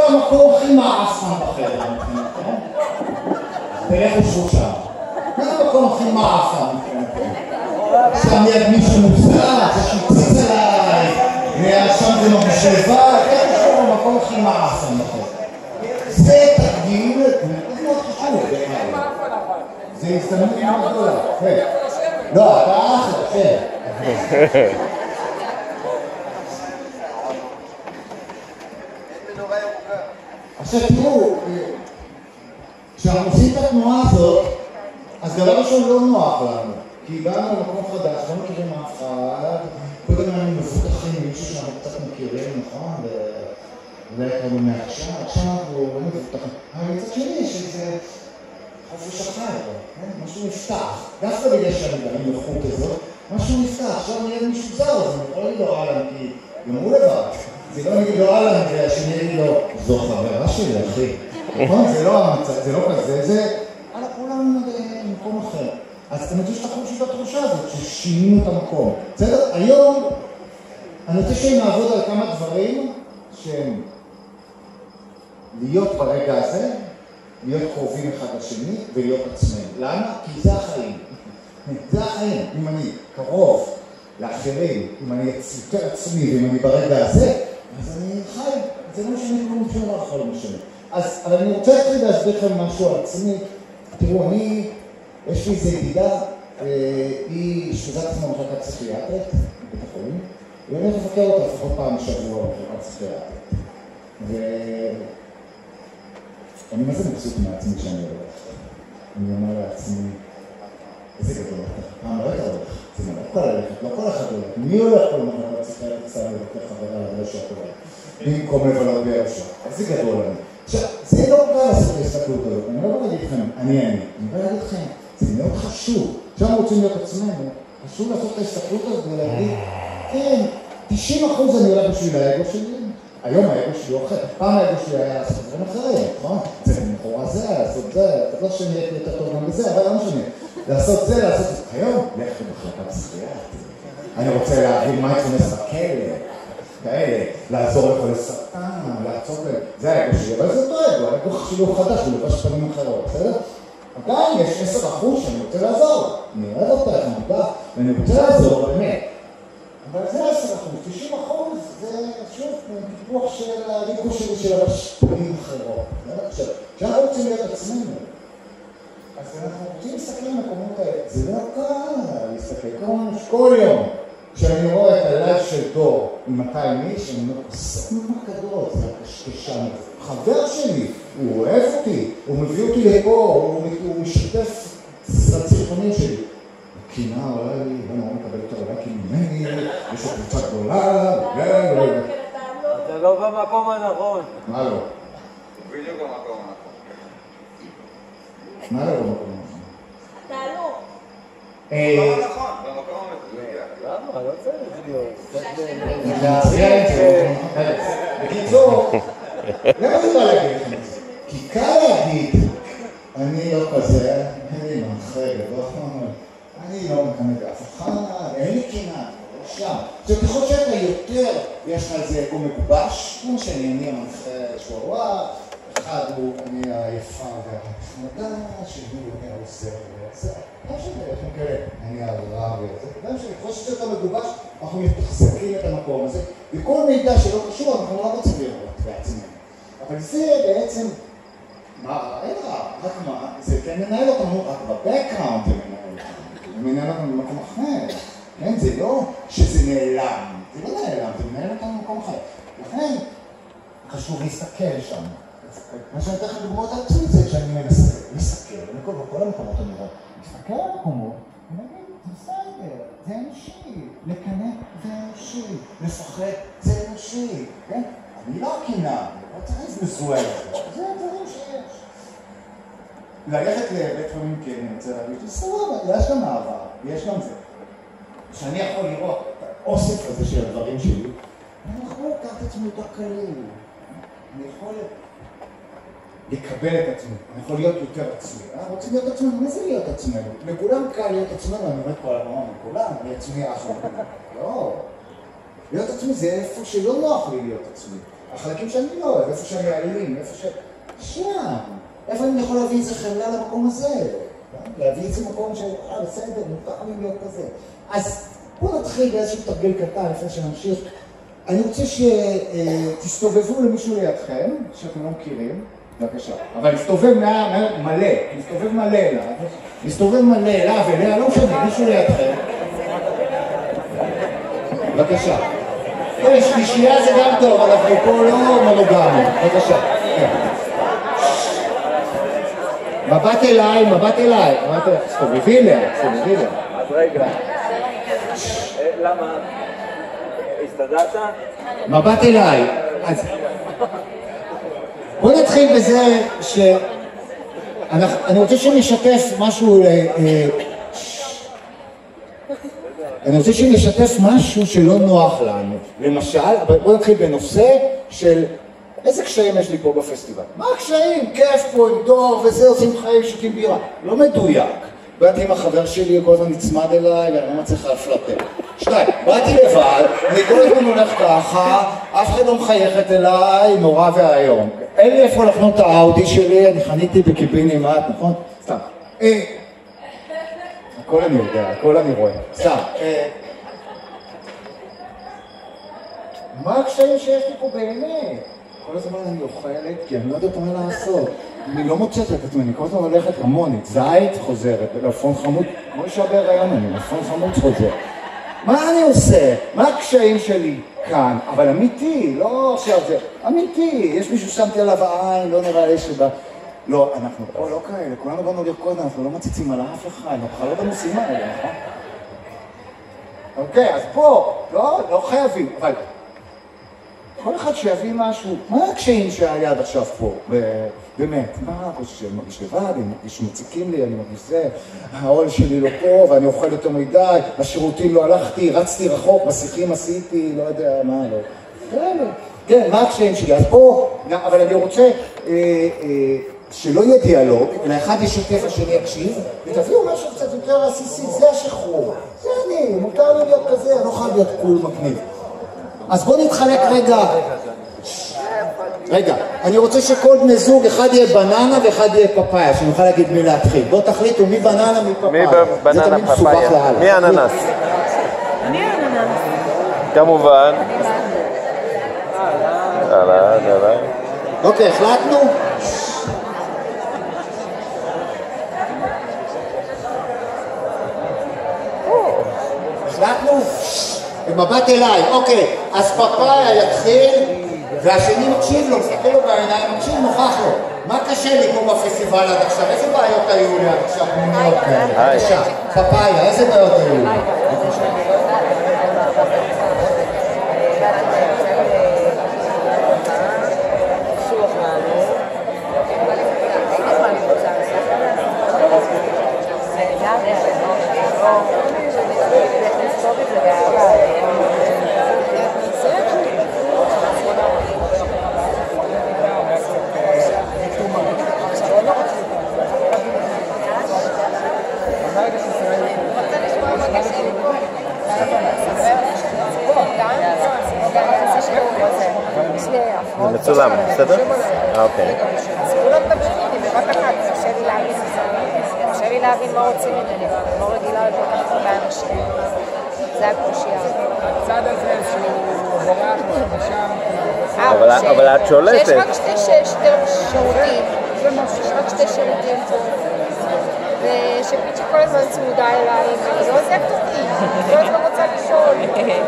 המקום הכי מעפן בחדר מבחינתכם? תלכו שלושה. זה המקום הכי מעפן מבחינתכם. שם יד מישהו מוצלח, ששיצץ עליי, שם זה משלבה, איפה המקום הכי מעפן בחדר. זה תרגיל מאוד חשוב. זה הזדמנות מאוד גדולה. לא, אתה אחלה, כן. עכשיו תראו, כשאנחנו עושים את התנועה הזאת, אז דבר ראשון לא נוח לנו, כי באנו למקום חדש, לא מכירים אף אחד, קודם אנחנו מפותחים מישהו שאנחנו קצת מכירים, נכון? ואולי קראנו מעכשיו, עכשיו אנחנו לא מפותחים. אבל מצד שני שזה חופש אחר, משהו נפתח. דווקא בגלל שאני באים לחוט הזאת, משהו נפתח. עכשיו נהיה מישהו זר, אז אני יכול להגיד לו אהלן, כי גם הוא לבד. זה לא נגיד לו אהלן, והשני יגיד לו, זו חברה שלי, אחי. נכון? זה לא המצב, זה לא כזה, זה הלאה כולם במקום אחר. אז אתם יודעים שאתה חושב את התחושה הזאת, ששינינו את המקום. בסדר? היום אני רוצה שנעבוד על כמה דברים שהם להיות ברגע הזה, להיות קרובים אחד לשני ולהיות עצמאים. למה? כי זה החיים. זה החיים. אם אני קרוב לאחרים, אם אני יותר עצמי ואם אני ברגע הזה, אז אני חי. זה לא משנה כלום שום דבר אחר לא משנה. אבל אני רוצה להתחיל להסביר לכם משהו על עצמי. תראו, יש לי איזו ידידה, היא אשפזה עצמה במחלקה פסיכיאטרית, בבית החולים, ואני הולך לבקר אותה לפחות פעם בשבוע במחלקה פסיכיאטרית. אני מה זה מבסוט מעצמי כשאני הולך. אני אומר לעצמי, איזה גדול אתה, מה אתה הולך? זה לא כל הלכת, לא כל אחד הולך. מי הולך כל מחלקה פסיכיאטרית קצת לבקר חברה על הרשע הולך? במקום לבלות בירשה. איזה גדול אני. עכשיו, זה לא קל לעשות להסתכלות הזאת. אני לא בא להגיד לכם, אני בא להגיד לכם, זה מאוד חשוב. עכשיו רוצים להיות עצמנו, חשוב לעשות את ההסתכלות הזאת ולהגיד, כן, 90% אני הולך בשביל האגו שלי. היום האגו שלי הוא אחר. פעם האגו שלי היה לעשות דברים אחרים, נכון? זה במחורה זה, לעשות זה, אתה לא שאני הייתי יותר טוב גם בזה, אבל לא משנה. לעשות זה, לעשות זה. היום, לך במחלקה פסיכיאטרית. אני רוצה להבין מה יכנס בכלא. כאלה, לעזור לחולי סרטן, לעצור להם, זה האגו שלי, אבל זה אותו אגו, האגו שלי הוא חדש, הוא לבש פנים אחרות, בסדר? עדיין יש 10% שאני רוצה לעזור, אני אוהב אותה, אני מודע, ואני רוצה לעזור, באמת. אבל זה 10%, 90% זה שוב פיתוח של האגו שלי של לבש פנים אחרות. עכשיו, כשאנחנו רוצים להיות עצמנו, אז אנחנו רוצים להסתכל על המקומות האלה, זה לא קל להסתכל כל יום. כשאני רואה את הלייב של דור עם 200 איש, אני אומר, מה גדול, זה הקשקשן. חבר שלי, הוא אוהב אותי, הוא מביא אותי לפה, הוא משתף סרטונים שלי. קינה, אולי, לא מקבל יותר לייקים ממני, יש לו קבוצה גדולה, אתה לא במקום הנכון. מה לא? בדיוק במקום הנכון. מה לא במקום הנכון? אתה לא. במקום הנכון, במקום המדויק. למה? לא צריך להיות. בקיצור, למה זה בא להגיד לכם את זה? כי קל להגיד, אני לא כזה, אני מנחה גדול, אני לא מקנה באף אחד, אין לי קינה, לא שם. עכשיו, ככל שאתה יותר, יש לך איזה אגו מגובש, כמו שאני המנחה שוואווה, אחד הוא אני היפה והחמדה, שהוא העוזר והעוזר. גם שאתם כאלה, אני הרע והעוזר. גם שככל שאתה מגובש, אנחנו מתחזקים את המקום הזה, וכל מידע שלא קשור, אנחנו לא רוצים לראות בעצמנו. אבל זה בעצם, מה, אין רע, רק מה, זה כן מנהל אותנו, רק בבקראונד זה מנהל אותנו. זה מנהל אותנו במקום אחר. כן, זה לא שזה נעלם, זה לא נעלם, זה מנהל אותנו במקום אחר. לכן, חשוב להסתכל שם. מה שאני אתן לך דוגמאות על עצמי זה כשאני מנסה להסתכל, בכל המקומות אני רואה, להסתכל על המקומות, ונגיד, זה בסדר, זה אנושי, לקנא זה אנושי, לפחד זה אנושי, כן? אני לא קינה, לא צריך מזוהה לזה, זה דברים שיש. ללכת לבית חולים כן, אני רוצה להגיד, זה סבבה, יש גם אהבה, יש גם זה. כשאני יכול לראות את האוסף הזה של הדברים שלי, אני יכול לקחת את עצמי יותר קליל, אני יכול לקבל את עצמי, אני יכול להיות יותר עצמי. אנחנו רוצים להיות עצמנו, מה זה להיות עצמנו? לכולם קל להיות עצמנו, אני אומר פה על הבמה, לכולם, אני עצמי אחר. לא. להיות עצמי זה איפה שלא נוח לי להיות עצמי. החלקים שאני לא אוהב, איפה שאני אלים, איפה ש... שם, איפה אני יכול להביא איזה חמלה למקום הזה? להביא איזה מקום של, בסדר, מותר לי להיות כזה. אז בואו נתחיל באיזשהו תרגיל קטן לפני שנמשיך. אני רוצה שתסתובבו למישהו לידכם, שאתם לא מכירים, בבקשה. אבל להסתובב מלא, להסתובב מלא אליו, להסתובב מלא אליו, אליה, לא משנה, מישהו לידכם. בבקשה. שלישייה זה גם טוב, אנחנו פה לא מונוגמים. בבקשה. מבט אליי, מבט אליי. סתובבי אליה, סתובבי אליה. אז רגע. למה? הסתדרת? מבט אליי. בוא נתחיל בזה אני רוצה שנשתף משהו אני רוצה שנשתף משהו שלא נוח לנו. למשל, בוא נתחיל בנושא של איזה קשיים יש לי פה בפסטיבל. מה הקשיים? כיף פה עם דור וזה, עושים חיים, שותים בירה. לא מדויק. באתי עם החבר שלי, כל הזמן נצמד אליי ואני לא מצליח להפלטר. 2, באתי לבד, אני כל הזמן הולך ככה, אף אחד לא מחייכת אליי, נורא והיום. אין לי איפה לחנות את האאודי שלי, אני חניתי בקיבינימט, נכון? סתם. הכל אני יודע, הכל אני רואה. סתם. מה הקשיים שיש לי פה באמת? כל הזמן אני אוכלת, כי אני לא יודעת מה לעשות. אני לא מוצאת את עצמי, אני כל הזמן הולכת המונית, זית חוזרת, טלפון חמוד, כמו אישה בהיריון, אני טלפון חמוד חוזר. מה אני עושה? מה הקשיים שלי כאן? אבל אמיתי, לא עכשיו זה, אמיתי. יש מישהו ששמתי עליו עין, לא נראה לי שבא... לא, אנחנו פה לא כאלה, כולנו באנו לרקוד, אנחנו לא מציצים על אף אחד, אנחנו בכלל לא בנושאים האלה, נכון? אוקיי, אז פה, לא חייבים, אבל... כל אחד שיביא משהו, מה הקשיים שהיה עד עכשיו פה? באמת, מה הקושי שאני מרגיש לבד, אני מרגיש שמציקים לי, אני מרגיש זה, העול שלי לא פה ואני אוכל יותר מדי, השירותים לא הלכתי, רצתי רחוק, בשיחים עשיתי, לא יודע מה, לא. כן, מה הקשיים שלי? אז פה, אבל אני רוצה שלא יהיה דיאלוג, אלא אחד ישתף השני יקשיב, ותביאו משהו קצת יותר עסיסי, זה השחרור. זה אני, מותר לי להיות כזה, אני לא חייב להיות קול מגניב. אז בואו נתחלק רגע, אני רוצה שכל בני זוג, אחד יהיה בננה ואחד יהיה פפאיה, שנוכל להגיד מי להתחיל. בואו תחליטו מי בננה, מי פפאיה. מי בננה, פפאיה? מי אננס? אני אננס. כמובן. הלאה. אוקיי, החלטנו? החלטנו? במבט אליי, אוקיי, אז פפאיה יתחיל והשני מקשיב לו, מסתכל לו בעיניים, מקשיב נוכח לו. מה קשה לי פה בפסטיבל עד עכשיו? איזה בעיות היו לי עד עכשיו? בבקשה, פפאיה, איזה בעיות היו לי? זה מצולם, בסדר? אוקיי. אז כולם מדברים איתי בבת אחת, קשה לי להבין מה רוצים ממני, אני לא רגילה לכל כך הרבה אנשים. זה הקושייה. הצד הזה שהוא בורח משם. אבל את שולטת. שיש רק שתי שירותים, יש רק שתי שירותים פה. ושפיצ'י כל הזמן צמודה אליי, ואני לא עוזבת אותי, כל הזמן רוצה לשאול.